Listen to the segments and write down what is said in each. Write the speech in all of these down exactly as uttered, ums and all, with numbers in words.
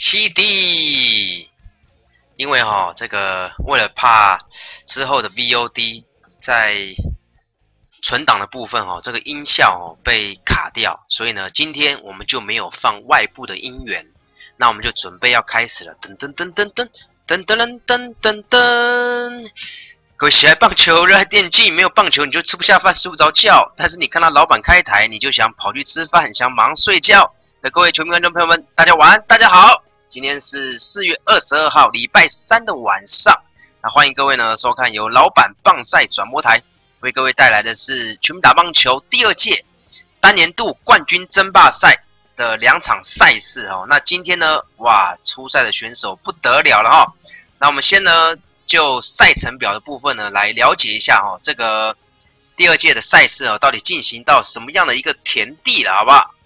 C D， 因为哈、哦、这个为了怕之后的 V O D 在存档的部分哈、哦，这个音效哦被卡掉，所以呢，今天我们就没有放外部的音源，那我们就准备要开始了，噔噔噔噔噔噔噔噔噔噔。各位喜爱棒球、热爱电竞，没有棒球你就吃不下饭、睡不着觉。但是你看到老板开台，你就想跑去吃饭，想马上睡觉的各位球迷观众朋友们，大家晚安，大家好。今天是四月二十二号，礼拜三的晚上。那欢迎各位呢收看由老板棒赛转播台为各位带来的是全民打棒球第二届单年度冠军争霸赛的两场赛事哦。那今天呢，哇，出赛的选手不得了了哈、哦。那我们先呢。就赛程表的部分呢，来了解一下哦，这个第二届的赛事哦，到底进行到什么样的一个田地了，好不好？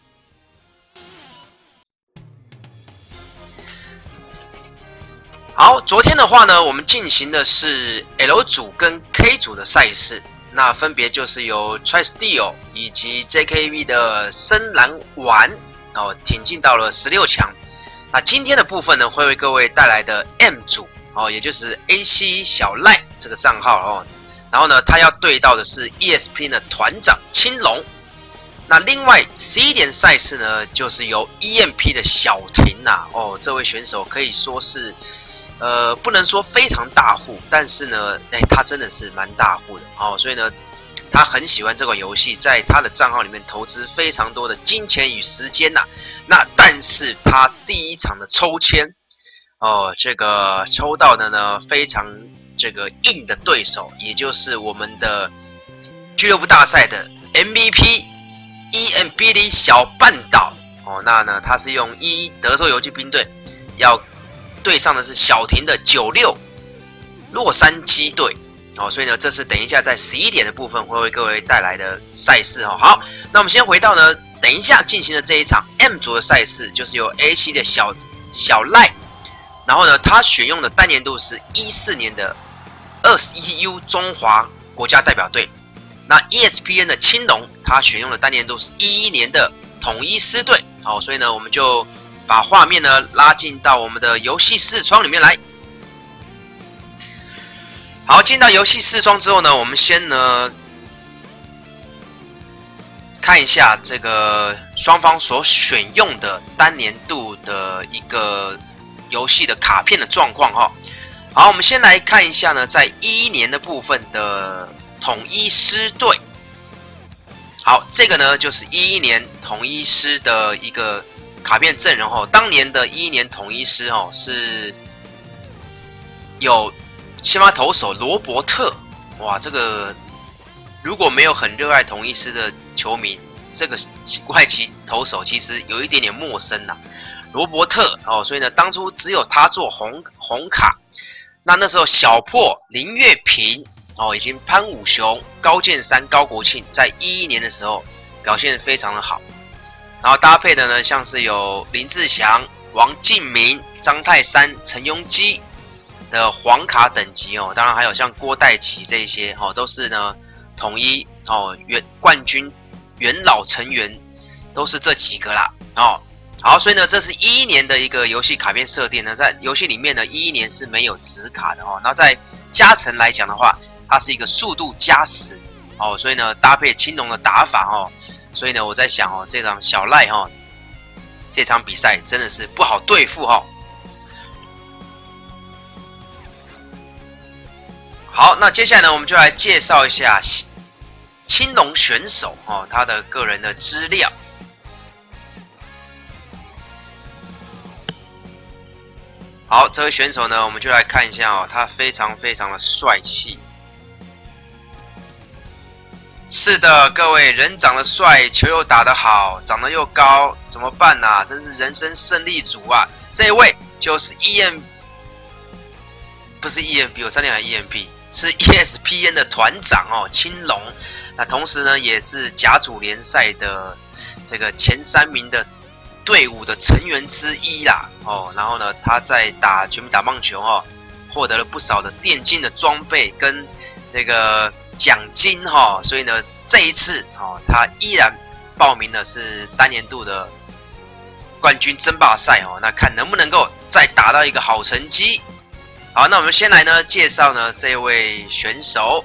好，昨天的话呢，我们进行的是 L 组跟 K 组的赛事，那分别就是由 TriSteel 以及 J K V 的深蓝丸哦，挺进到了十六强。那今天的部分呢，会为各位带来的 M 组。哦，也就是 A C 小赖这个账号哦，然后呢，他要对到的是 E S P N 的团长青龙。那另外十一点赛事呢，就是由 E M P 的小婷呐、啊，哦，这位选手可以说是，呃，不能说非常大户，但是呢，哎，他真的是蛮大户的哦，所以呢，他很喜欢这款游戏，在他的账号里面投资非常多的金钱与时间呐、啊。那但是他第一场的抽签。哦，这个抽到的呢非常这个硬的对手，也就是我们的俱乐部大赛的 M V P E M B D 小半岛哦。那呢，他是用一德州游骑兵队要对上的是小婷的九六洛杉矶队哦，所以呢，这是等一下在十一点的部分会为各位带来的赛事哦。好，那我们先回到呢，等一下进行的这一场 M 组的赛事，就是由 A C 的小小赖。然后呢，他选用的单年度是一四年的二十一 U 中华国家代表队。那 E S P N 的青龙，他选用的单年度是一一年的统一狮队。好，所以呢，我们就把画面呢拉进到我们的游戏视窗里面来。好，进到游戏视窗之后呢，我们先呢看一下这个双方所选用的单年度的一个。游戏的卡片的状况哈，好，我们先来看一下呢，在一一年的部分的统一狮队，好，这个呢就是一一年统一狮的一个卡片阵容哦。当年的一一年统一狮哦是有先发投手罗伯特，哇，这个如果没有很热爱统一狮的球迷，这个外籍投手其实有一点点陌生呐、啊。罗伯特哦，所以呢，当初只有他做红红卡。那那时候小破林月平哦，以及潘武雄、高建山、高国庆，在一一年的时候表现非常的好。然后搭配的呢，像是有林志祥、王敬明、张泰山、陈庸基的黄卡等级哦，当然还有像郭代奇这一些哦，都是呢统一哦元冠军元老成员，都是这几个啦哦。好，所以呢，这是一一年的一个游戏卡片设定呢，在游戏里面呢，一一年是没有纸卡的哦。然后在加成来讲的话，它是一个速度加十哦，所以呢，搭配青龙的打法哦，所以呢，我在想哦，这场小赖哈、哦，这场比赛真的是不好对付哈、哦。好，那接下来呢，我们就来介绍一下青龙选手哦，他的个人的资料。好，这位选手呢，我们就来看一下哦，他非常非常的帅气。是的，各位，人长得帅，球又打得好，长得又高，怎么办啊？真是人生胜利组啊！这一位就是 E M， 不是 E M P， 我差点讲 E M P， 是 E S P N 的团长哦，青龙。那同时呢，也是甲组联赛的这个前三名的。队伍的成员之一啦，哦，然后呢，他在打全民打棒球哦，获得了不少的电竞的装备跟这个奖金哈、哦，所以呢，这一次哦，他依然报名的是单年度的冠军争霸赛哦，那看能不能够再打到一个好成绩。好，那我们先来呢介绍呢这位选手。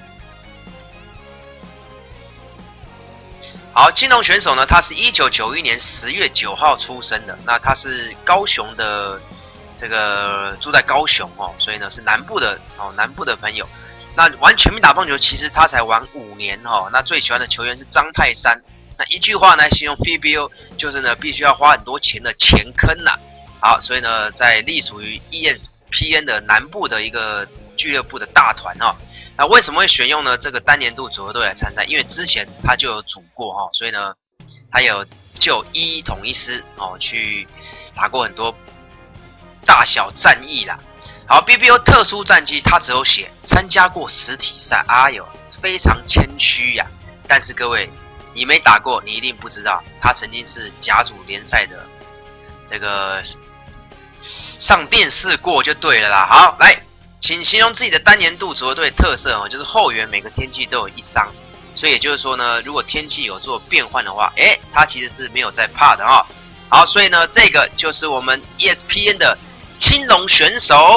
好，金龙选手呢，他是一九九一年十月九号出生的，那他是高雄的，这个住在高雄哦，所以呢是南部的哦，南部的朋友。那玩全民打棒球，其实他才玩五年哦，那最喜欢的球员是张泰山。那一句话来形容 P B O， 就是呢必须要花很多钱的钱坑呐、啊。好，所以呢在隶属于 E S P N 的南部的一个俱乐部的大团哦。那为什么会选用呢？这个单年度组合队来参赛？因为之前他就有组过哈、哦，所以呢，他有就一一统一师哦去打过很多大小战役啦。好 ，B B O 特殊战绩他只有写参加过实体赛，哎呦，非常谦虚呀。但是各位，你没打过，你一定不知道，他曾经是甲组联赛的这个上电视过就对了啦。好，来。请形容自己的单年度组合队特色哦，就是后援每个天气都有一张，所以也就是说呢，如果天气有做变换的话，诶，它其实是没有在怕的哦。好，所以呢，这个就是我们 E S P N 的青龙选手。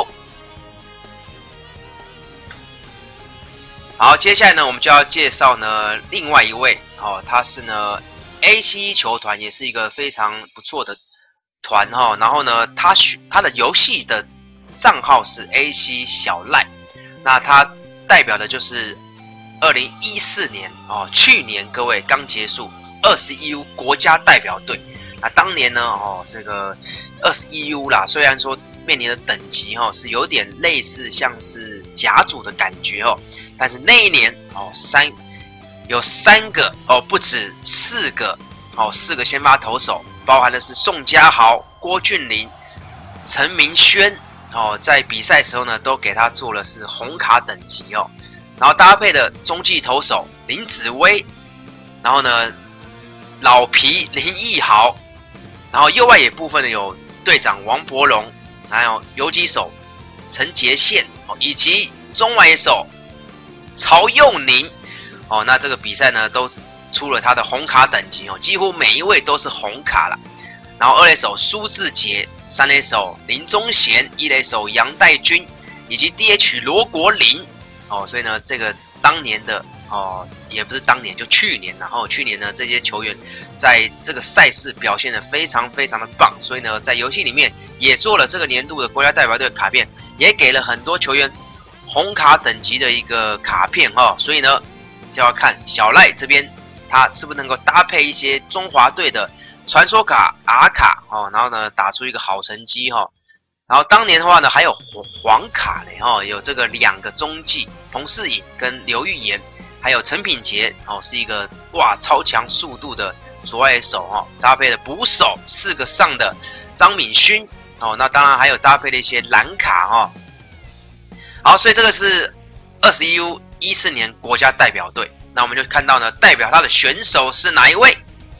好，接下来呢，我们就要介绍呢另外一位哦，他是呢 A C 球团，也是一个非常不错的团哈、哦。然后呢，他他的游戏的账号是 A C 小赖，那它代表的就是二零一四年哦，去年各位刚结束二十一 U 国家代表队。那当年呢哦，这个二十一 U 啦，虽然说面临的等级哦是有点类似像是甲组的感觉哦，但是那一年哦三有三个哦不止四个哦四个先发投手，包含的是宋家豪、郭俊麟、陈明轩。哦，在比赛时候呢，都给他做了是红卡等级哦，然后搭配的中继投手林子威，然后呢老皮林奕豪，然后右外野部分呢有队长王柏荣，还有游击手陈杰宪哦，以及中外野手曹佑宁哦，那这个比赛呢都出了他的红卡等级哦，几乎每一位都是红卡了。然后二垒手苏志杰，三垒手林宗贤，一垒手杨代军，以及 D H 罗国林哦，所以呢，这个当年的哦，也不是当年，就去年，然后去年呢，这些球员在这个赛事表现得非常非常的棒，所以呢，在游戏里面也做了这个年度的国家代表队卡片，也给了很多球员红卡等级的一个卡片哈、哦，所以呢，就要看小赖这边他是不是能够搭配一些中华队的传说卡、R 卡哦，然后呢打出一个好成绩哈、哦。然后当年的话呢，还有黄卡嘞哈、哦，有这个两个中继彭世颖跟刘玉言，还有陈品杰哦，是一个哇超强速度的左外野手哈、哦，搭配的捕手四个上的张敏勋哦，那当然还有搭配的一些蓝卡哈、哦。好，所以这个是二十一 U 一四年国家代表队，那我们就看到呢，代表他的选手是哪一位？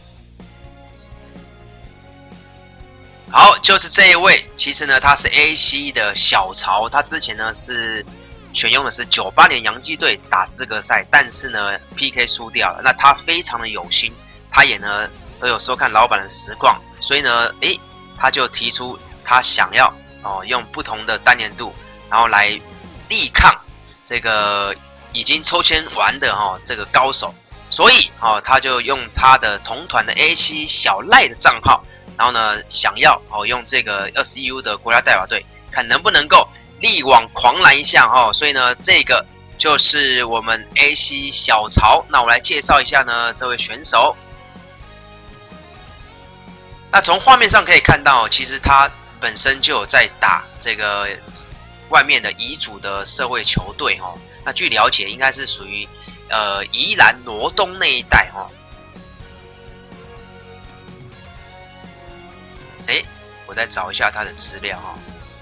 好，就是这一位。其实呢，他是 A C 的小曹，他之前呢是选用的是九八年洋基队打资格赛，但是呢 P K 输掉了。那他非常的有心，他也呢都有收看老板的实况，所以呢，诶，他就提出他想要哦用不同的单年度，然后来力抗这个已经抽签完的哦这个高手，所以哦他就用他的同团的 A C 小赖的账号。然后呢，想要哦用这个二十一 U 的国家代表队，看能不能够力挽狂澜一下哦。所以呢，这个就是我们 A C 小曹。那我来介绍一下呢这位选手。那从画面上可以看到，其实他本身就有在打这个外面的乙组的社会球队哦。那据了解，应该是属于呃宜兰罗东那一带哦。哎，我再找一下他的资料哈、哦。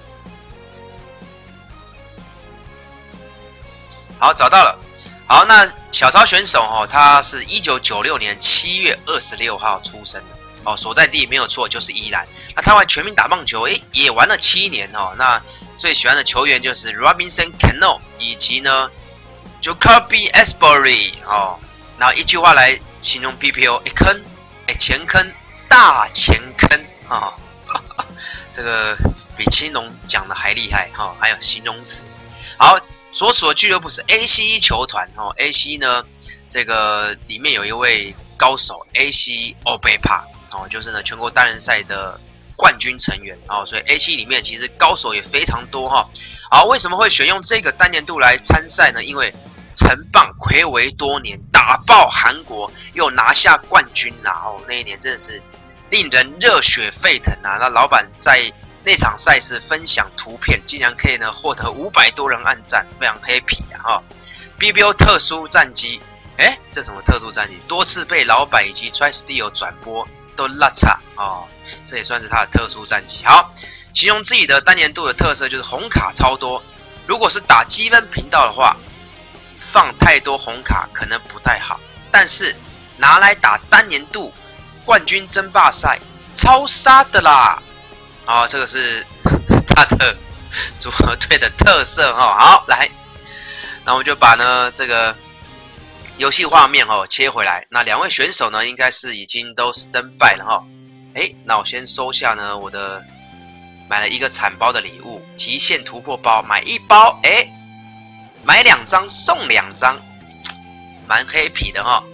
好，找到了。好，那小曹选手哦，他是一九九六年七月二十六号出生的哦，所在地没有错，就是宜兰。那他玩全民打棒球，哎，也玩了七年哦。那最喜欢的球员就是 Robinson Cano 以及呢 Jacoby Ellsbury 哦。然后一句话来形容 P P O， 一坑，哎，前坑，大前坑。 哈、哦，这个比青龙讲的还厉害哈、哦，还有形容词。好，所属的俱乐部是 A C E 球团哦 ，A C E 呢，这个里面有一位高手 A C E Obepa 哦，就是呢全国单人赛的冠军成员哦，所以 A C E 里面其实高手也非常多哈、哦。好，为什么会选用这个单年度来参赛呢？因为成棒睽违多年，打爆韩国，又拿下冠军呐、啊！哦，那一年真的是令人热血沸腾啊！那老板在那场赛事分享图片，竟然可以呢获得五百多人按赞，非常 happy 啊！哈、哦、，B B O 特殊战绩，哎，这什么特殊战绩？多次被老板以及 TriSteel 转播都拉差哦，这也算是他的特殊战绩。好，形容自己的单年度的特色就是红卡超多，如果是打积分频道的话。放太多红卡可能不太好，但是拿来打单年度冠军争霸赛，超杀的啦！哦，这个是他的组合队的特色哈、哦。好，来，那我们就把呢这个游戏画面哦切回来。那两位选手呢，应该是已经都 stand by 了哈、哦。哎，那我先收下呢我的买了一个惨包的礼物，极限突破包，买一包，哎。买两张送两张，蛮 happy 的哈、哦。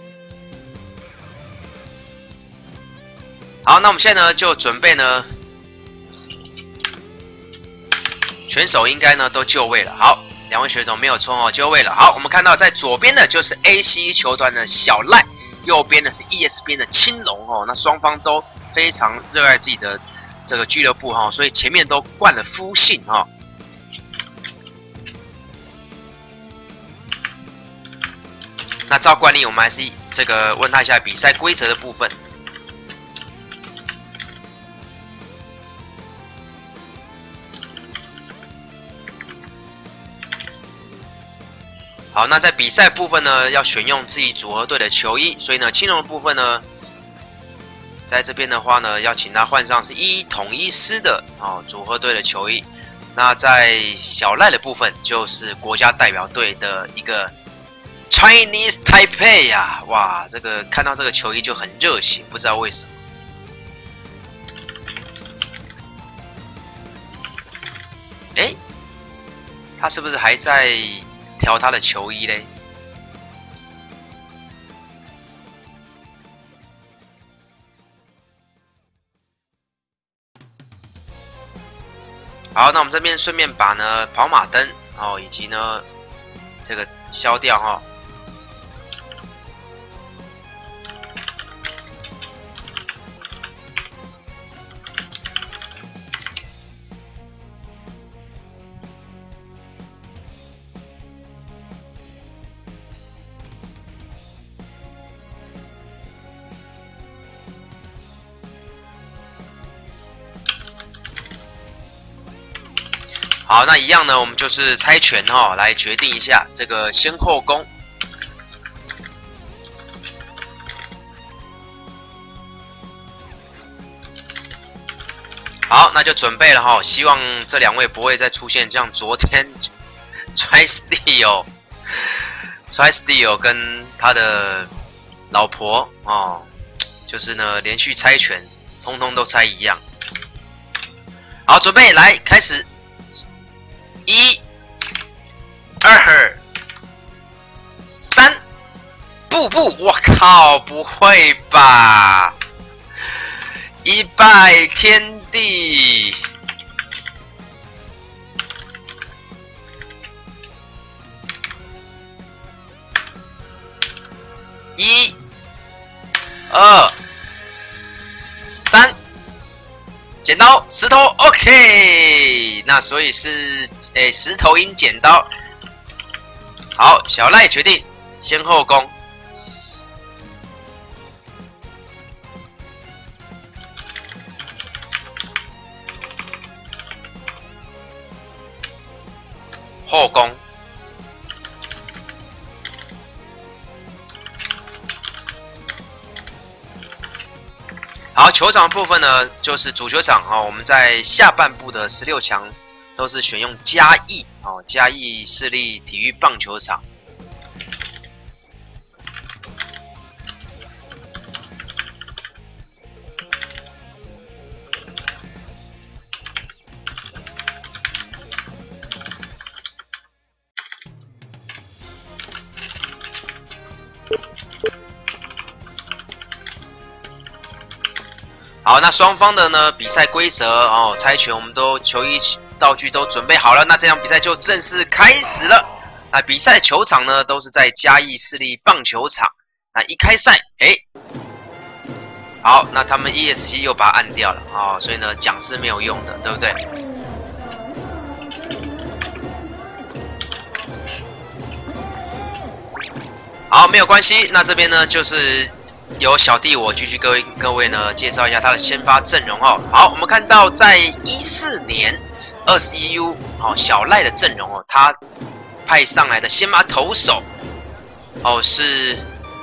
好，那我们现在呢就准备呢，选手应该呢都就位了。好，两位选手没有错哦，就位了。好，我们看到在左边的就是 A C E 球团的小赖，右边的是 E S P N 的青龙哦。那双方都非常热爱自己的这个俱乐部哈、哦，所以前面都冠了夫姓哈、哦。那照惯例，我们还是这个问他一下比赛规则的部分。好，那在比赛部分呢，要选用自己组合队的球衣，所以呢，青龙的部分呢，在这边的话呢，要请他换上是一统一狮的哦组合队的球衣。那在小赖的部分，就是国家代表队的一个。Chinese Taipei 呀、啊，哇，这个看到这个球衣就很热血，不知道为什么。哎，他是不是还在调他的球衣嘞？好，那我们这边顺便把呢跑马灯哦，以及呢这个消掉哈、哦。好，那一样呢，我们就是猜拳哈、哦，来决定一下这个先后攻。好，那就准备了哈、哦，希望这两位不会再出现像昨天 TriSteel TriSteel 跟他的老婆哦，就是呢连续猜拳，通通都猜一样。好，准备来开始。一、二、三，步步，我靠，不会吧？一拜天地，一、二、三。剪刀石头 ，OK， 那所以是诶石头赢剪刀。好，小赖决定先后攻。后攻。好，球场部分呢，就是主球场哦。我们在下半部的十六强都是选用嘉义哦，嘉义市立体育棒球场。 好，那双方的呢比赛规则哦，猜拳我们都球衣道具都准备好了，那这场比赛就正式开始了。那比赛球场呢都是在嘉义市立棒球场。那一开赛，哎，好，那他们 E S C 又把它按掉了哦，所以呢讲是没有用的，对不对？好，没有关系。那这边呢就是由小弟我继续各位各位呢介绍一下他的先发阵容哦。好，我们看到在一四年二十一 U 哦小赖的阵容哦，他派上来的先发投手哦是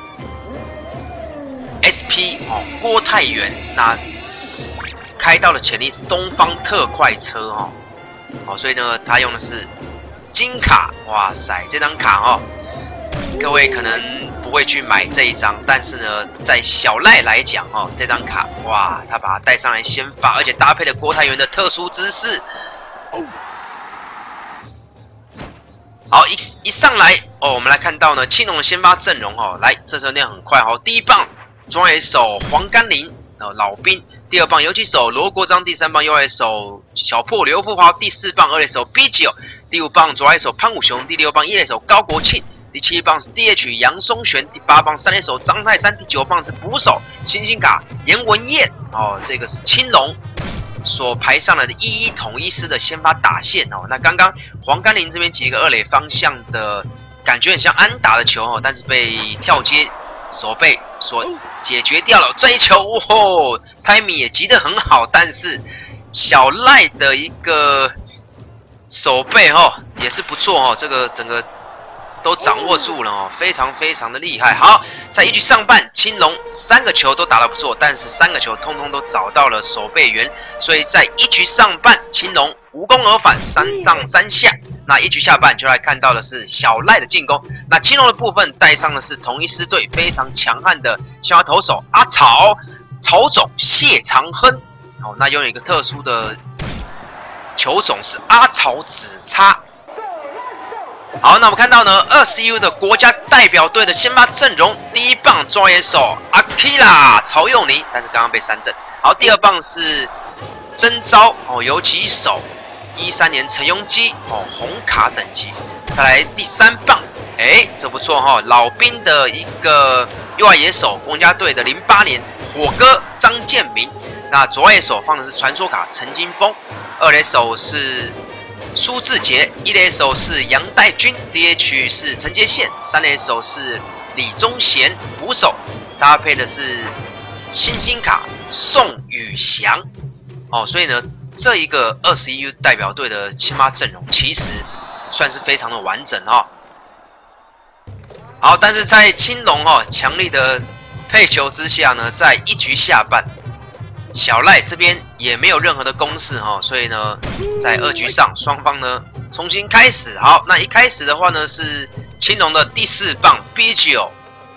S P 哦郭泰源，那开到的潜力是东方特快车哦哦，所以呢他用的是金卡，哇塞，这张卡哦。各位可能不会去买这一张，但是呢，在小赖来讲哦，这张卡哇，他把它带上来先发，而且搭配了郭泰源的特殊姿势。好，一一上来哦，我们来看到呢，青龙的先发阵容哦，来，这时候练很快哦，第一棒中野手黄甘霖哦，老兵；第二棒游击手罗国璋；第三棒右垒手小破刘富华；第四棒二垒手 B 九；第五棒左垒手潘武雄；第六棒一垒手高国庆。第七棒是 D H 杨松璇，第八棒三垒手张泰山，第九棒是捕手新兴卡严文彦哦，这个是青龙所排上来的一一统一师的先发打线哦。那刚刚黄甘霖这边几个二垒方向的感觉很像安打的球哦，但是被跳接手背所解决掉了。这一球哦 ，timing 也击得很好，但是小赖的一个手背哦也是不错哦，这个整个。都掌握住了哦，非常非常的厉害。好，在一局上半，青龙三个球都打得不错，但是三个球通通都找到了守备员，所以在一局上半，青龙无功而返，三上三下。那一局下半就来看到的是小赖的进攻。那青龙的部分带上的是同一师队非常强悍的先发投手阿草曹总谢长亨。哦，那拥有一个特殊的球种是阿草紫叉。好，那我们看到呢，二十 U 的国家代表队的先发阵容，第一棒中野手阿 Kira 曹佑宁，但是刚刚被三振。好，第二棒是征召哦游击手一三年陈庸基哦红卡等级。再来第三棒，哎，这不错哈、哦，老兵的一个右外野手，国家队的零八年火哥张建民。那左外野手放的是传说卡陈金峰，二垒手是。苏志杰，一垒手是杨代军 ，D H 是陈杰宪，三垒手是李宗贤，捕手搭配的是新兴卡宋宇翔。哦，所以呢，这一个二十一 U 代表队的先发阵容其实算是非常的完整哦。好，但是在青龙哦强力的配球之下呢，在一局下半。小赖这边也没有任何的攻势哈，所以呢，在二局上双方呢重新开始。好，那一开始的话呢是青龙的第四棒 B 九。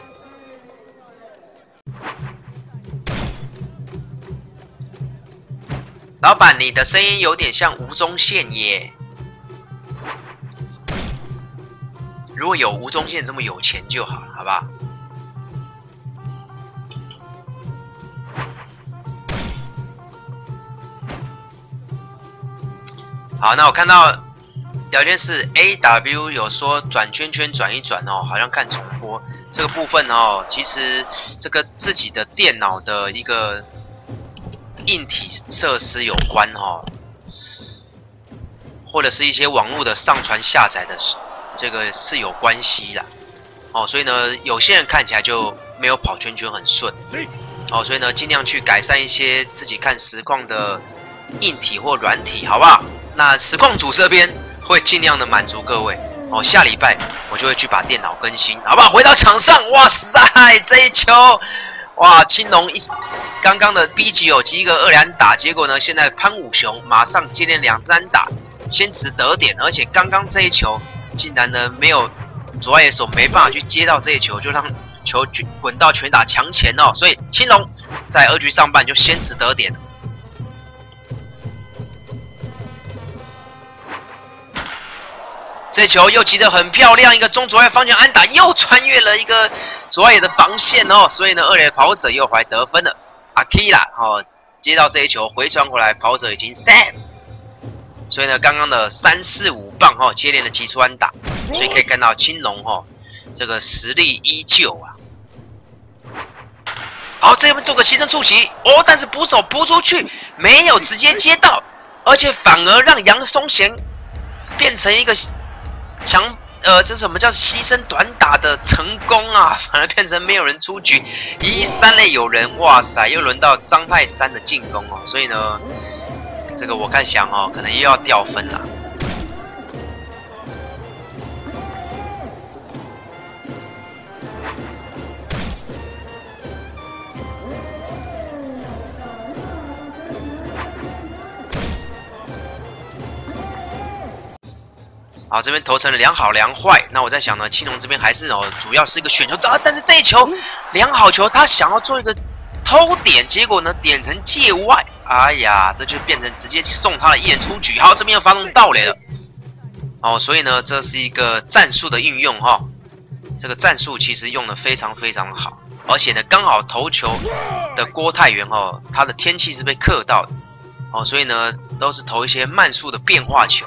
老板，你的声音有点像吴宗宪耶。如果有吴宗宪这么有钱就好了，好不好？好，那我看到聊天室 A W 有说转圈圈转一转哦，好像看重播这个部分哦，其实这个自己的电脑的一个硬体设施有关哦，或者是一些网络的上传下载的这个是有关系的哦，所以呢，有些人看起来就没有跑圈圈很顺哦，所以呢，尽量去改善一些自己看实况的硬体或软体，好不好？那实况组这边会尽量的满足各位哦，下礼拜我就会去把电脑更新，好不好？回到场上，哇塞，这一球，哇，青龙一刚刚的 B 级有击一个二连打，结果呢，现在潘武雄马上接连两支安打，先持得点，而且刚刚这一球竟然呢没有左外野手没办法去接到这一球，就让球滚到全打墙前哦，所以青龙在二局上半就先持得点。这球又击得很漂亮，一个中左外方向安打，又穿越了一个左外野的防线哦，所以呢，二垒跑者右怀得分了。阿 Kira 哦， 接到这一球回传回来，跑者已经 save。所以呢，刚刚的三四五棒哈、哦，接连的击出安打，所以可以看到青龙哈、哦、这个实力依旧啊。好，这边做个牺牲触击哦，但是捕手扑出去没有直接接到，而且反而让杨松贤变成一个强呃，这什么叫牺牲短打的成功啊？反而变成没有人出局，一三垒有人，哇塞，又轮到张泰山的进攻哦，所以呢，这个我看想哦，可能又要掉分了。好，这边投成了两好两坏。那我在想呢，青龙这边还是哦，主要是一个选球招、啊，但是这一球两好球，他想要做一个偷点，结果呢点成界外，哎呀，这就变成直接送他的一人出局。好，这边又发动盗垒了。哦，所以呢，这是一个战术的运用哈、哦。这个战术其实用的非常非常好，而且呢，刚好投球的郭泰源哦，他的天气是被克到的哦，所以呢，都是投一些慢速的变化球。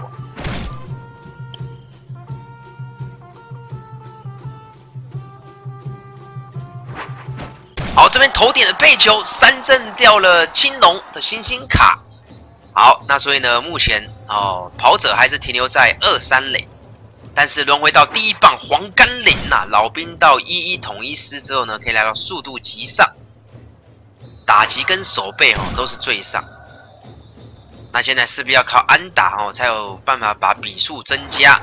好，这边头点的背球三振掉了青龙的星星卡。好，那所以呢，目前哦，跑者还是停留在二三垒，但是轮回到第一棒黄甘霖呐，老兵到一一统一师之后呢，可以来到速度极上，打击跟手背哦都是最上。那现在势必要靠安打哦，才有办法把比数增加。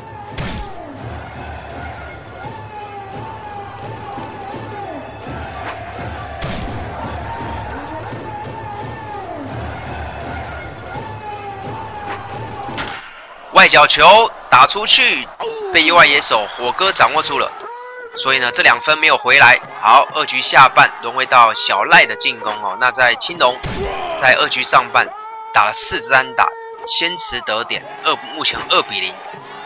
外角球打出去，被右外野手火哥掌握住了，所以呢，这两分没有回来。好，二局下半轮回到小赖的进攻哦。那在青龙在二局上半打了四支安打，先持得点，二目前二比零。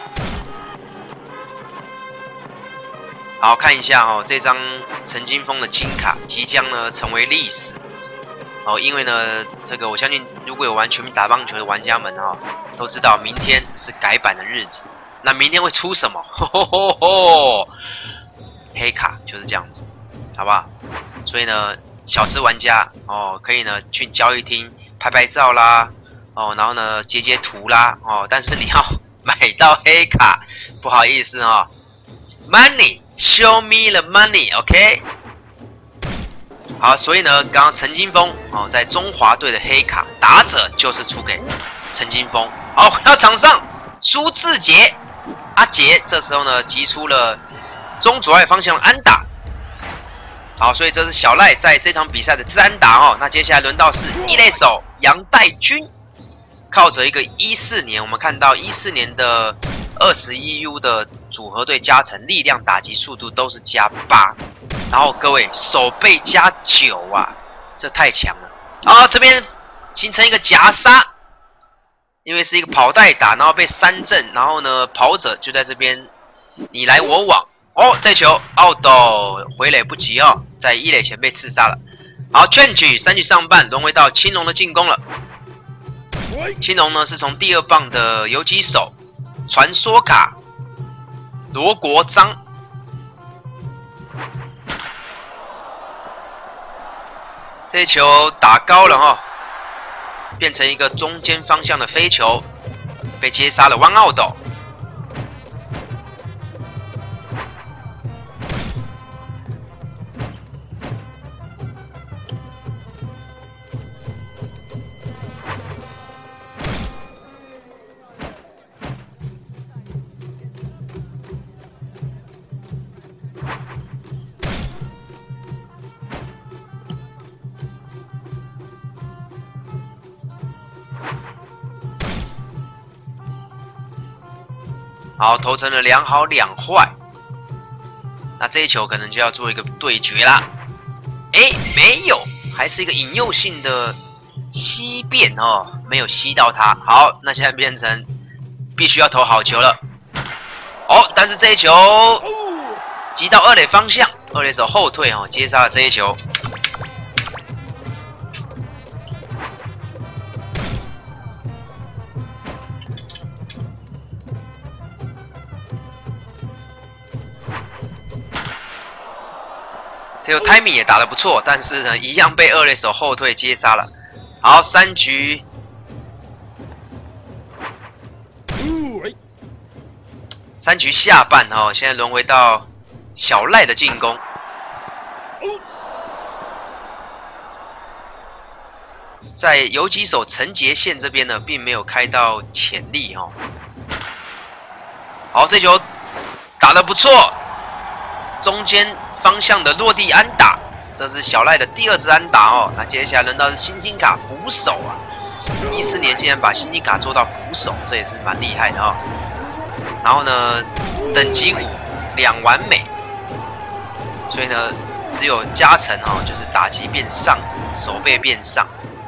好，看一下哦，这张陈金锋的金卡即将呢成为历史。哦，因为呢，这个我相信，如果有玩全民打棒球的玩家们哦，都知道明天是改版的日子。那明天会出什么？吼吼吼吼，黑卡就是这样子，好不好？所以呢，小资玩家哦，可以呢去交易厅拍拍照啦，哦，然后呢截截图啦，哦，但是你要买到黑卡，不好意思哦 ，Money show me the money，OK？、Okay? 好，所以呢，刚刚陈金锋哦，在中华队的黑卡打者就是出给陈金锋。好，回到场上，苏志杰，阿杰这时候呢击出了中左外方向的安打。好，所以这是小赖在这场比赛的自安打哦。那接下来轮到是一垒手杨代军，靠着一个一四年，我们看到一四年的二十一 U 的组合队加成，力量、打击速度都是加八。然后各位手背加九啊，这太强了啊！这边形成一个夹杀，因为是一个跑带打，然后被三振，然后呢跑者就在这边你来我往哦，这球 out 回垒不及哦，在一垒前被刺杀了。好 ，change 三局上半轮回到青龙的进攻了。青龙呢是从第二棒的游击手传说卡罗国璋。这球打高了哦，变成一个中间方向的飞球，被接杀了 one out。好，投成了两好两坏。那这一球可能就要做一个对决啦。哎，没有，还是一个引诱性的吸变哦，没有吸到它。好，那现在变成必须要投好球了。哦，但是这一球击到二垒方向，二垒手后退哦，接杀了这一球。 这个 timing 也打得不错，但是呢，一样被二垒手后退接杀了。好，三局，三局下半哦，现在轮回到小赖的进攻。在游击手陈杰宪这边呢，并没有开到潜力哦。好，这球打得不错，中间方向的落地安打，这是小赖的第二支安打哦。那接下来轮到是辛金卡捕手啊，一四年竟然把辛金卡做到捕手，这也是蛮厉害的哦。然后呢，等级五两完美，所以呢，只有加成哦，就是打击变上，手背变上。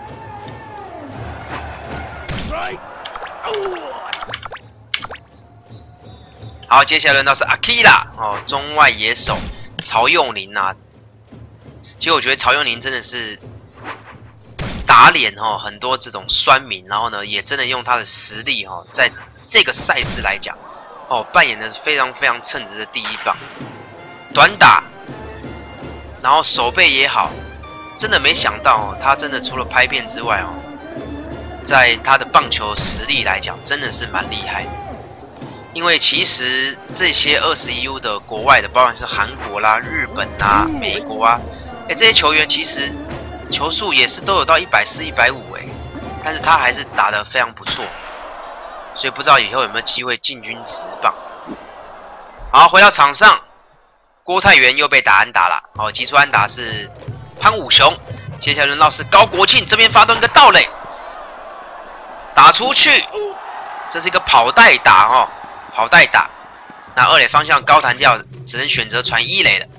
好，接下来轮到是阿 Kira 哦，中外野手曹佑宁啊。其实我觉得曹佑宁真的是打脸哦，很多这种酸民，然后呢，也真的用他的实力哦，在这个赛事来讲哦，扮演的是非常非常称职的第一棒，短打，然后手背也好，真的没想到哦，他真的除了拍片之外哦，在他的棒球实力来讲，真的是蛮厉害的。因为其实这些二十一 U 的国外的，包含是韩国啦、日本啊、美国啊，哎，这些球员其实球速也是都有到一百四、一百五哎，但是他还是打得非常不错，所以不知道以后有没有机会进军职棒。好，回到场上，郭泰源又被打安打了，哦，击出安打是潘武雄，接下来轮到是高国庆这边发动一个盗垒，打出去，这是一个跑带打哦。跑带打，那二垒方向高弹跳，只能选择传一垒了。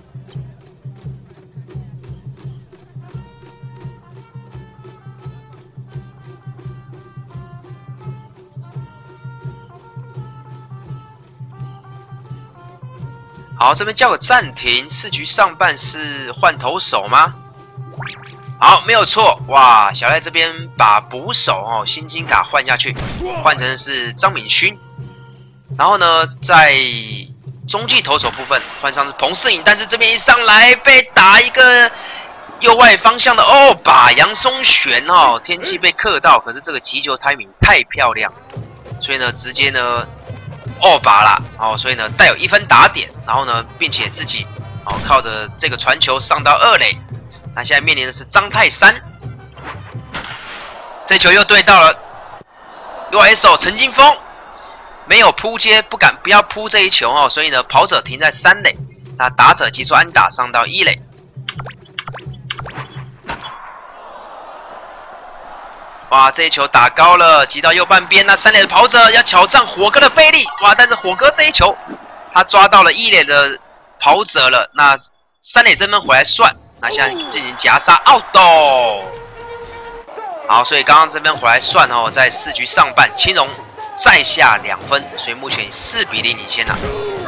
好，这边叫个暂停，四局上半是换投手吗？好，没有错，哇，小赖这边把捕手哦辛金卡换下去，换成是张敏勋。然后呢，在中继投手部分换上是彭世颖，但是这边一上来被打一个右外方向的哦，把杨松璇哦，天气被克到，可是这个击球 timing 太漂亮，所以呢，直接呢哦把啦哦，所以呢带有一分打点，然后呢，并且自己哦靠着这个传球上到二垒，那现在面临的是张泰山，这球又对到了右外手陈金峰。没有扑接，不敢不要扑这一球哦，所以呢，跑者停在三垒，那打者击出安打上到一垒。哇，这一球打高了，击到右半边，那三垒的跑者要挑战火哥的背力，哇，但是火哥这一球，他抓到了一垒的跑者了，那三垒这边回来算，那现在进行夹杀 out。好，所以刚刚这边回来算哦，在四局上半，青龙再下两分，所以目前四比零领先了。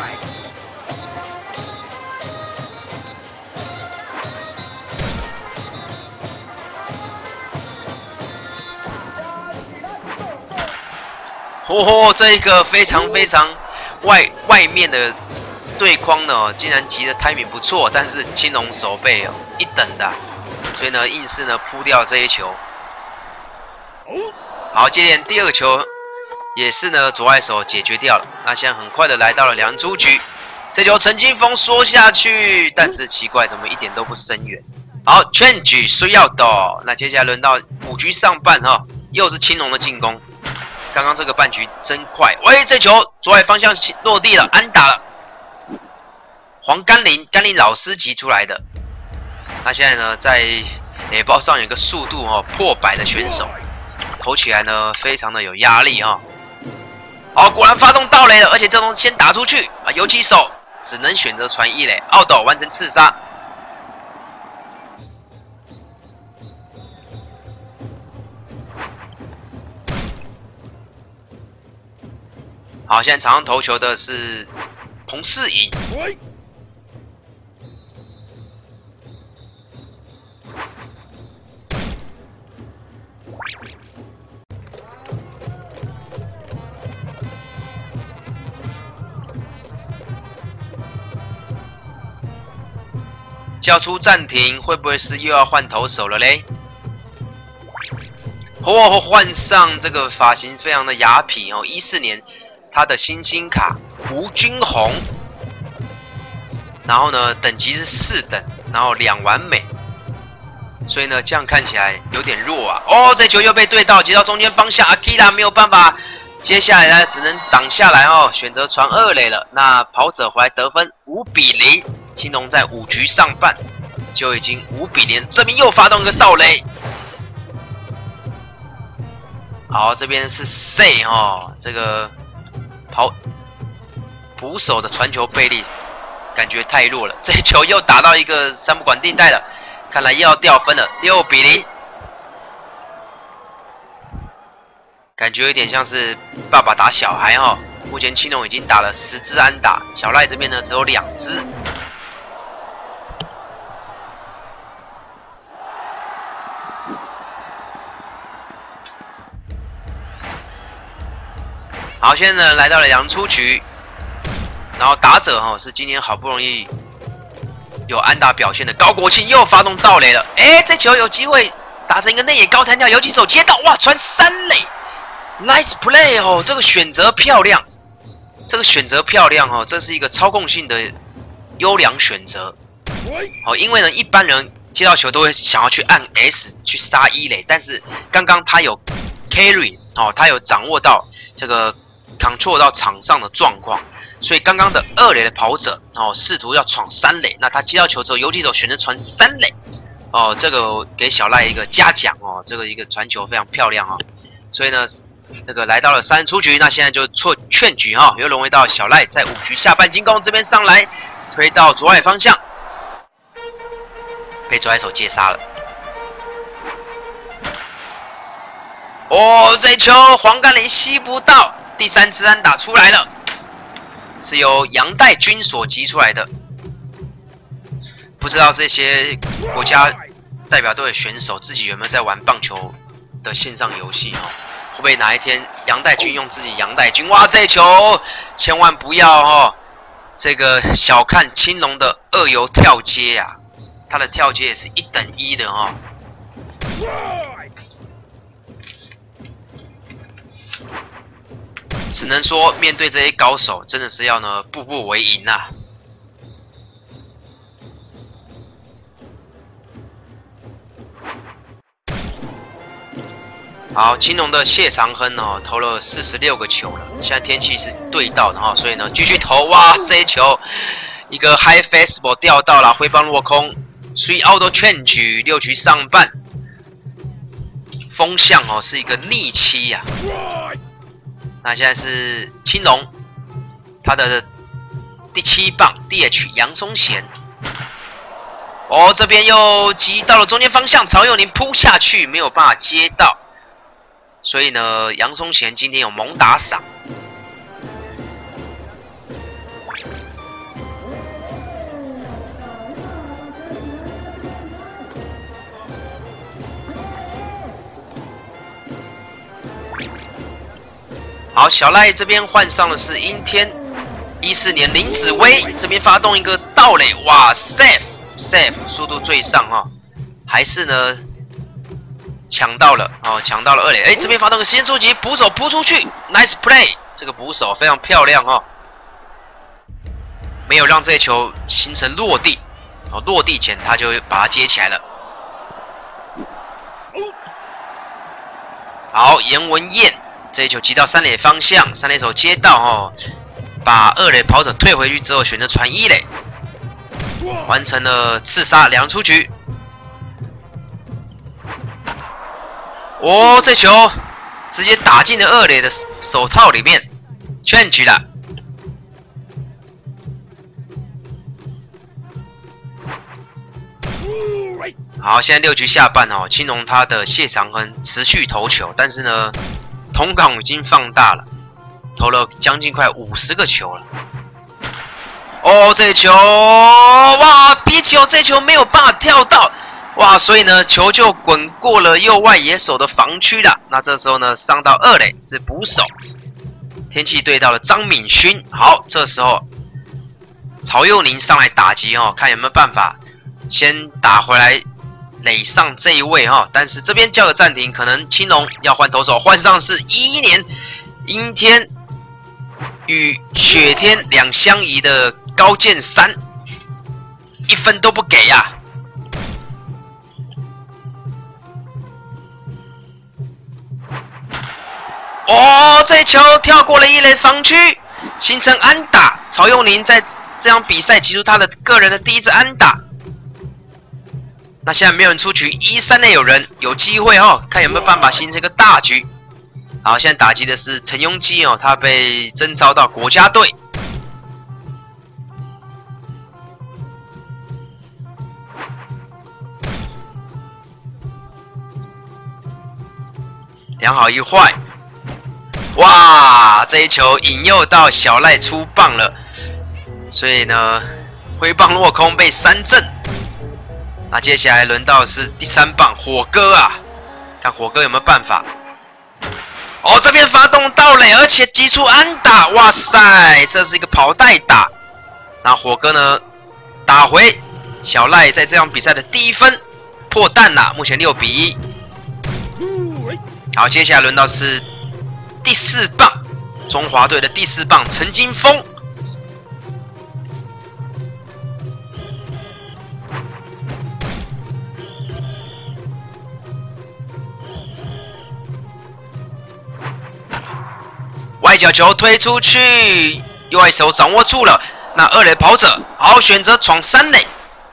哦吼，这一个非常非常外外面的对框呢，竟然击的 timing 不错，但是青龙手背哦一等的，所以呢硬是呢扑掉这一球。好，接连第二个球。也是呢，左外手解决掉了。那现在很快的来到了两出局，这球陈金峰缩下去，但是奇怪，怎么一点都不深远。好 ，change 需要的。那接下来轮到五局上半哈，又是青龙的进攻。刚刚这个半局真快，喂，这球左外方向落地了，安打了。黄甘霖，甘霖老师击出来的。那现在呢，在垒包上有一个速度哦破百的选手，投起来呢非常的有压力哈、哦。好，果然发动盗垒了，而且这种先打出去啊，游击手只能选择传一垒，奥斗完成刺杀。好，现在场上投球的是彭世颖。接叫出暂停，会不会是又要换投手了嘞？哦，换上这个发型非常的雅痞哦，一四年他的新星卡吴君宏，然后呢等级是四等，然后两完美，所以呢这样看起来有点弱啊。哦，这球又被对到，接到中间方向 ，Akira 没有办法，接下来呢只能挡下来哦，选择传二垒了。那跑者回来得分五比零，青龙在五局上半就已经五比零，这边又发动一个盗垒。好，这边是 C 哦，这个跑捕手的传球背力感觉太弱了，这一球又打到一个三不管定带了，看来又要掉分了，六比零，感觉有点像是爸爸打小孩哦。目前青龙已经打了十支安打，小赖这边呢只有两支。好，现在呢来到了洋出局，然后打者哈、哦、是今天好不容易有安打表现的高国庆又发动盗垒了，哎，这球有机会打成一个内野高弹跳，游击手接到，哇，传三垒 ，nice play 哦，这个选择漂亮，这个选择漂亮哦，这是一个操控性的优良选择，哦，因为呢一般人接到球都会想要去按 S 去杀一垒，但是刚刚他有 carry 哦，他有掌握到这个。control 到场上的状况，所以刚刚的二垒的跑者哦，试图要闯三垒，那他接到球之后，游击手选择传三垒，哦，这个给小赖一个嘉奖哦，这个一个传球非常漂亮哦，所以呢，这个来到了三出局，那现在就错劝局哈、哦，又轮回到小赖在五局下半进攻这边上来，推到左外方向，被左外手接杀了。哦，这球黄甘霖吸不到。第三支安打出来了，是由杨代军所击出来的。不知道这些国家代表队的选手自己有没有在玩棒球的线上游戏哦？会不会哪一天杨代军用自己杨代军？哇，这球千万不要哦！这个小看青龙的二游跳接啊，他的跳接也是一等一的哦。只能说，面对这些高手，真的是要呢步步为营啊！好，青龙的谢长亨哦，投了四十六个球了。现在天气是对到的哈、哦，所以呢继续投。哇，这一球一个 high fastball 掉到了，挥棒落空。three out change， 六局上半，风向哦是一个逆七呀、啊。那现在是青龙，他的第七棒 D H 杨松贤。哦，这边又击到了中间方向，曹佑宁扑下去没有办法接到，所以呢，杨松贤今天有猛打赏。好，小赖这边换上的是阴天，一四年林子威这边发动一个盗垒，哇 ，safe safe， 速度最上哈、哦，还是呢抢到了哦，抢到了二垒，哎，这边发动个先出击，捕手扑出去 ，nice play， 这个捕手非常漂亮哦，没有让这球形成落地，哦，落地前他就把它接起来了。好，严文彦。这一球击到三垒方向，三垒手接到哦，把二垒跑者退回去之后，选择传一垒，完成了刺杀，两出局。哦，这球直接打进了二垒的手套里面，劝局了。好，现在六局下半哦，青龙他的谢长亨持续投球，但是呢。同港已经放大了，投了将近快五十个球了。哦，这球哇，憋球这球没有办法跳到，哇，所以呢球就滚过了右外野手的防区了。那这时候呢上到二垒是捕手，天气对到了张敏勋。好，这时候曹佑宁上来打击哦，看有没有办法先打回来垒上这一位哈。但是这边叫个暂停，可能青龙要换投手，换上是一一年阴天与雪天两相宜的高剑三，一分都不给呀、啊！哦，这一球跳过了一垒防区，形成安打。曹佑宁在这场比赛击出他的个人的第一次安打。那现在没有人出局，一三垒有人，有机会哦，看有没有办法形成一个大局。好，现在打击的是陈庸基哦，他被征召到国家队。两好一坏。哇，这一球引诱到小赖出棒了，所以呢，挥棒落空被三振。那接下来轮到是第三棒火哥啊，看火哥有没有办法。哦，这边发动盗垒，而且击出安打，哇塞，这是一个跑带打。那火哥呢，打回小赖在这场比赛的第一分，破蛋啦，目前六比一。好，接下来轮到是第四棒，中华队的第四棒陈金峰。外角球推出去，右外手掌握住了。那二垒跑者好选择闯三垒。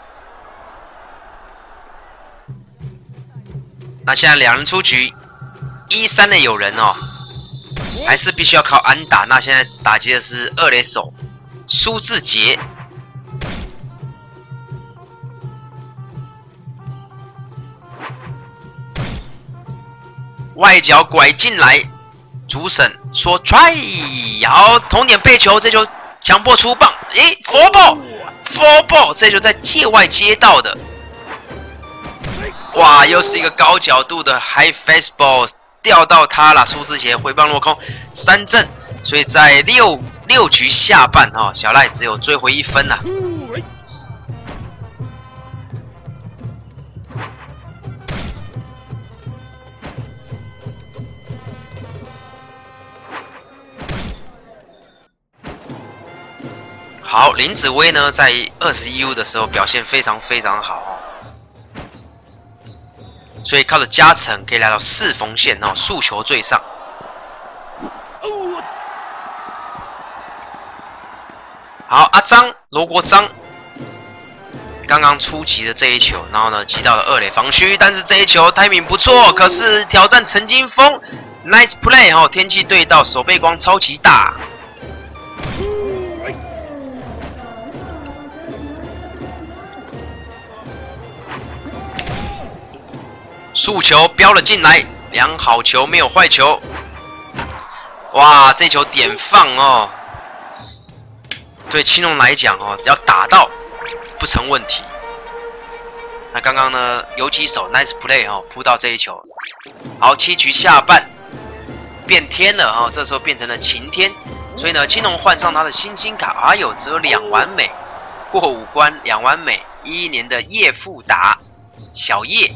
那现在两人出局，一三垒有人哦，还是必须要靠安打。那现在打击的是二垒手苏志杰。外角拐进来。主审说 try， 好，同点背球，这球强迫出棒，诶 ，four ball，four ball， 这球在界外接到的，哇，又是一个高角度的 high fastball， 掉到他了，苏志杰回棒落空，三振，所以在六六局下半哈、哦，小赖只有追回一分呐、啊。好，林子威呢，在二十一 U 的时候表现非常非常好哦，所以靠着加成可以来到四缝线哦，速球最上。好，阿张罗国璋刚刚出击的这一球，然后呢击到了二垒防区，但是这一球 timing 不错，可是挑战陈金峰 ，nice play 哦，天气对到手背光超级大。速球飙了进来，两好球没有坏球。哇，这球点放哦，对青龙来讲哦，只要打到不成问题。那刚刚呢，游击手 nice play 哦，扑到这一球。好，七局下半变天了哦，这时候变成了晴天，所以呢，青龙换上他的新星卡，哎呦，只有两完美，过五关两完美，一一年的叶富达小叶。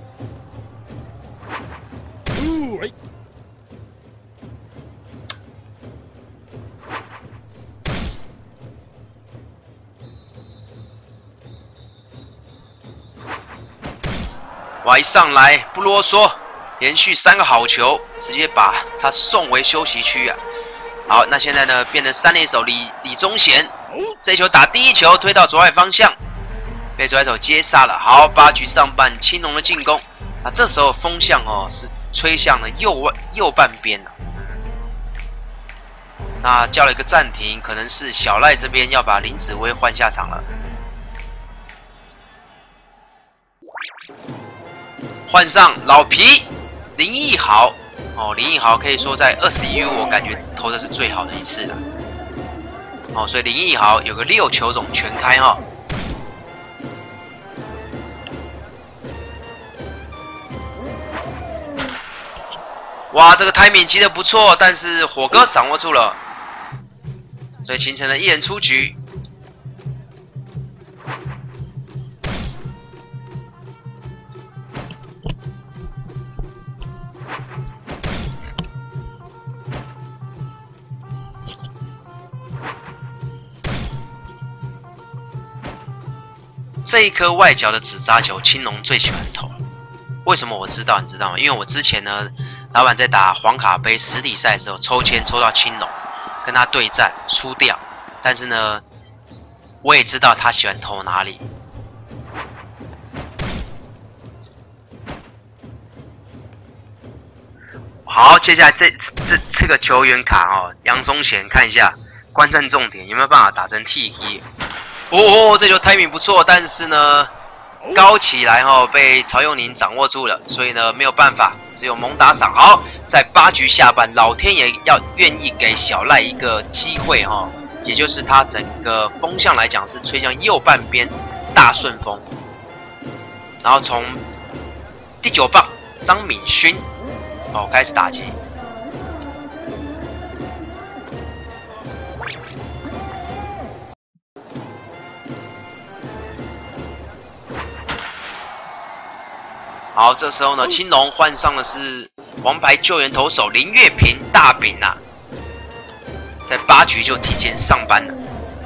哇！一上来不啰嗦，连续三个好球，直接把他送回休息区啊！好，那现在呢，变成三垒手李李宗贤，这球打第一球推到左外方向，被左外手接杀了。好，八局上半青龙的进攻，啊，这时候风向哦是吹向了右外右半边啊。那叫了一个暂停，可能是小赖这边要把林子威换下场了。换上老皮林奕豪哦，林奕豪可以说在二十一 U 我感觉投的是最好的一次了哦，所以林奕豪有个六球种全开哈、哦。哇，这个 timing 击得不错，但是火哥掌握住了，所以形成了一人出局。 这一颗外角的纸扎球，青龙最喜欢投。为什么我知道？你知道吗？因为我之前呢，老板在打黄卡杯实体赛的时候，抽签抽到青龙，跟他对战输掉。但是呢，我也知道他喜欢投哪里。好，接下来这这这个球员卡哦，杨宗贤，看一下观战重点有没有办法打成 T K。哦，这球 timing 不错，但是呢，高起来哦，被曹佑宁掌握住了，所以呢没有办法，只有猛打赏。好，在八局下半，老天爷要愿意给小赖一个机会哦，也就是他整个风向来讲是吹向右半边大顺风，然后从第九棒张敏勋。哦，开始打击。好，这时候呢，青龙换上的是王牌救援投手林月平大饼啊，在八局就提前上班了。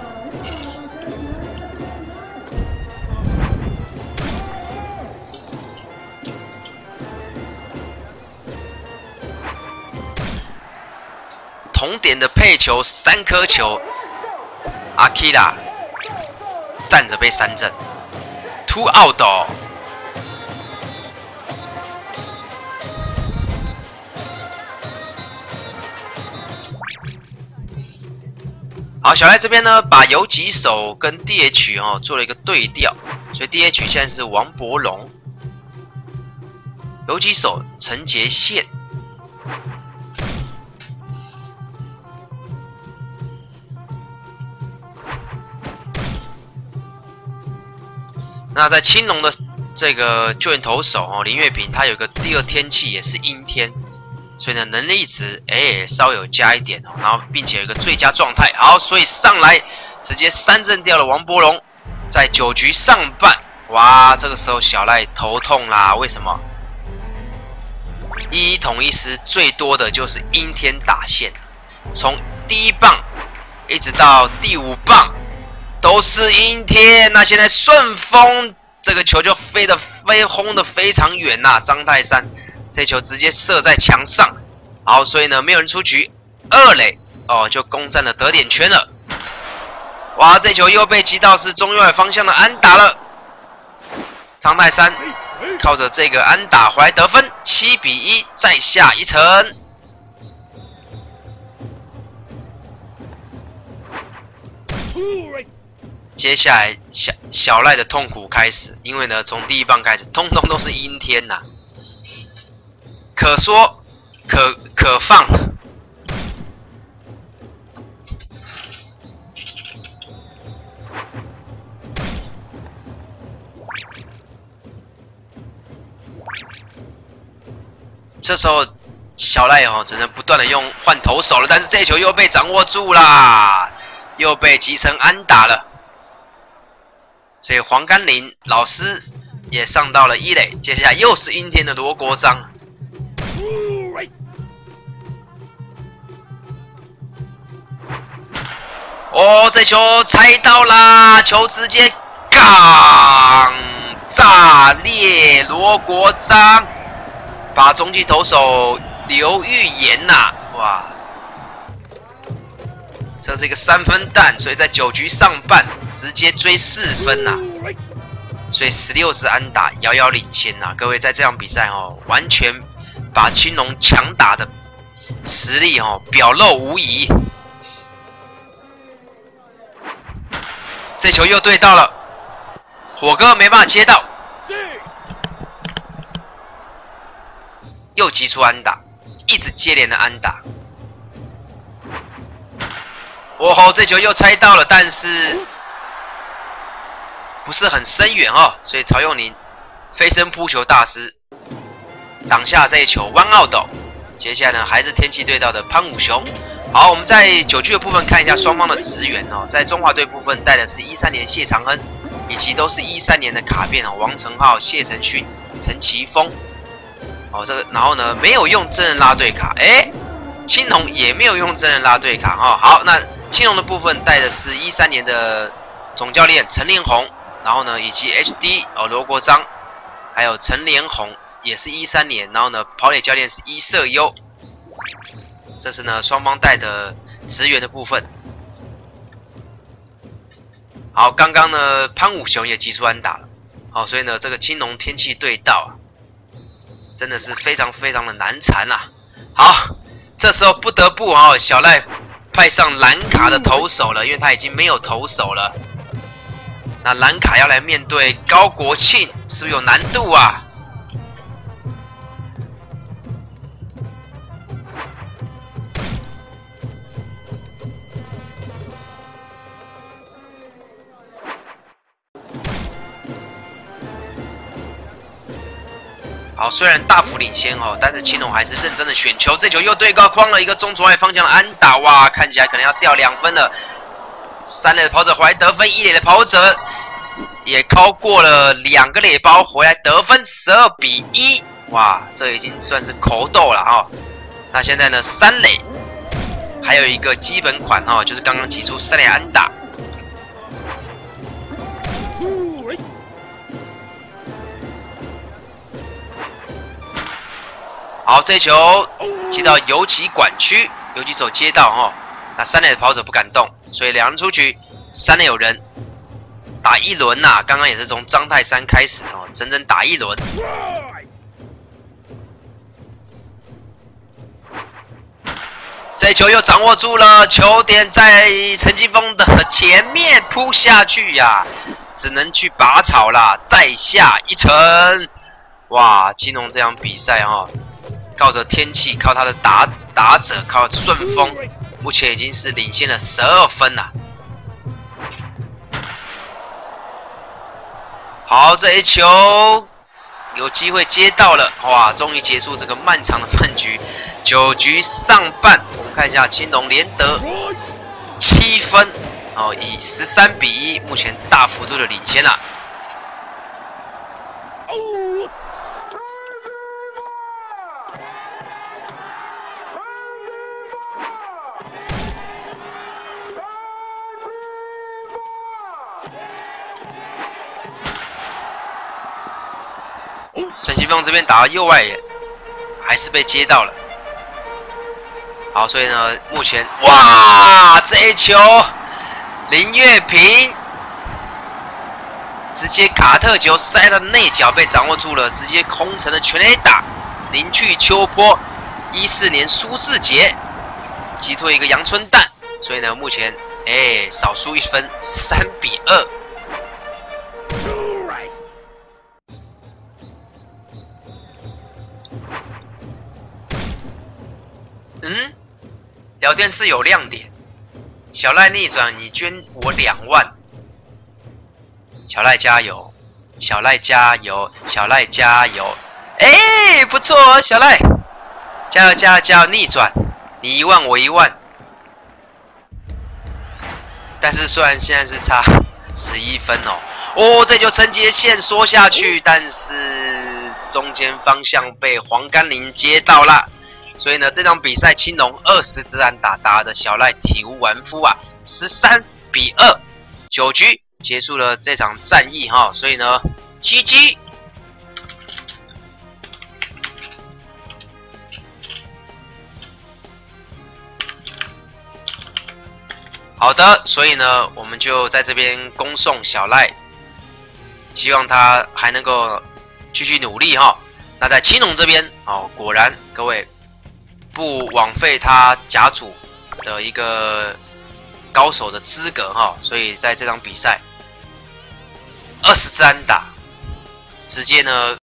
同点的配球三颗球，阿基拉站着被三振 ，two out 哦。好，小赖这边呢，把游击手跟 D H 哦做了一个对调，所以 D H 现在是王柏龙，游击手陈杰宪。那在青龙的这个救援投手哦，林月平，他有个第二天气也是阴天，所以呢能力值哎稍有加一点哦，然后并且有一个最佳状态，好，所以上来直接三振掉了王柏龙，在九局上半，哇，这个时候小赖头痛啦，为什么？一统一师最多的就是阴天打线，从第一棒一直到第五棒。都是阴天，那现在顺风，这个球就飞得飞轰得非常远呐、啊！张泰山这球直接射在墙上，好，所以呢没有人出局，二垒哦就攻占了得点圈了。哇，这球又被击到是中右外方向的安打了。张泰山靠着这个安打回来得分，七比一，再下一城。接下来小小赖的痛苦开始，因为呢，从第一棒开始，通通都是阴天呐、啊，可说可可放。这时候小赖哦，只能不断的用换投手了，但是这一球又被掌握住啦，又被击成安打了。所以黄甘霖老师也上到了一垒，接下来又是阴天的罗国璋。哦，这球猜到啦，球直接杠炸裂罗国璋，把中继投手刘玉言呐、啊，哇！这是一个三分弹，所以在九局上半直接追四分呐、啊，所以十六支安打遥遥领先呐、啊。各位在这场比赛哦，完全把青龙强打的实力哦表露无遗。这球又对到了，火哥没办法接到，又击出安打，一直接连的安打。哦吼，这球又猜到了，但是不是很深远哦，所以曹佑宁飞身扑球大师挡下这一球 one out。接下来呢，还是天气对到的潘武雄。好，我们在九局的部分看一下双方的职员哦，在中华队部分带的是一三年谢长恩，以及都是一三年的卡片哦，王承浩、谢承训、陈奇峰。哦，这个然后呢，没有用真人拉队卡，哎，青龙也没有用真人拉队卡哦。好，那青龙的部分带的是一三年的总教练陈连宏， 然后呢，以及 H D 哦罗国璋，还有陈连红也是一三年，然后呢跑垒教练是伊瑟优，这是呢双方带的职员的部分。好，刚刚呢潘武雄也击出安打了，好，所以呢这个青龙天气对道啊，真的是非常非常的难缠啊。好，这时候不得不哦小赖派上蓝卡的投手了，因为他已经没有投手了。那蓝卡要来面对高国庆，是不是有难度啊？好，虽然大幅领先哦，但是青龙还是认真的选球，这球又对高框了一个中左外方向的安打，哇，看起来可能要掉两分了。三垒的跑者回来得分，一垒的跑者也靠过了两个垒包回来得分，十二比一，哇，这已经算是口斗了哈、哦。那现在呢，三垒还有一个基本款哦，就是刚刚击出三垒安打。好，这球击到游击管区，游击手接到哦，那三垒的跑者不敢动，所以两人出局，三垒有人，打一轮呐、啊，刚刚也是从张泰山开始哦，整整打一轮。这球又掌握住了，球点在陈金锋的前面扑下去呀、啊，只能去拔草啦，再下一城。哇，金龙这场比赛哦。靠着天气，靠他的打打者，靠顺风，目前已经是领先了十二分了。好，这一球有机会接到了，哇！终于结束这个漫长的闷局。九局上半，我们看一下青龙连得七分，哦，以十三比一，目前大幅度的领先了。陈金锋这边打到右外野，还是被接到了。好，所以呢，目前哇，这一球林岳平直接卡特球塞到内角被掌握住了，直接空城的全垒打，林去秋波，一四年苏志杰击退一个阳春蛋，所以呢，目前哎少输一分，三比二。嗯，聊天室有亮点，小赖逆转，你捐我两万，小赖加油，小赖加油，小赖加油，哎，不错哦，小赖，加油加油加油，逆转，你一万我一万，但是虽然现在是差十一分哦，哦，这就承接线缩下去，但是中间方向被黄甘霖接到了。所以呢，这场比赛青龙二十支安打打的小赖体无完肤啊，十三比二，九局结束了这场战役哈。所以呢 ，G G。好的，所以呢，我们就在这边恭送小赖，希望他还能够继续努力哈。那在青龙这边哦，果然各位。不枉费他甲组的一个高手的资格哈，所以在这场比赛二十支安打，直接呢